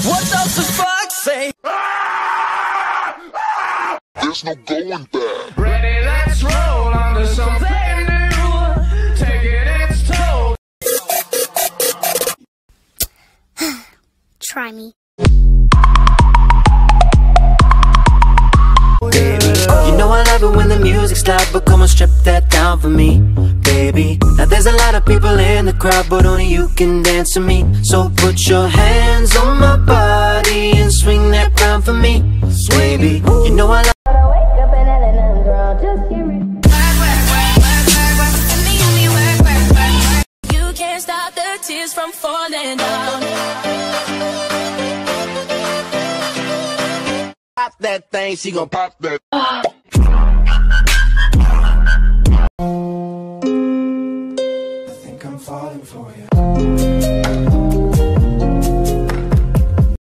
What does the fuck say? There's no going back. Ready, let's roll on to something new. Taking its toll. Try me. Baby, you know I love it when the music's loud, but come on, strip that down for me, baby. Now there's a lot of people in the crowd, but only you can dance to me. So put your hands on my body and swing that crown for me, baby. You know I love. You can't stop the tears from falling down. Pop that thing, she gon' pop that.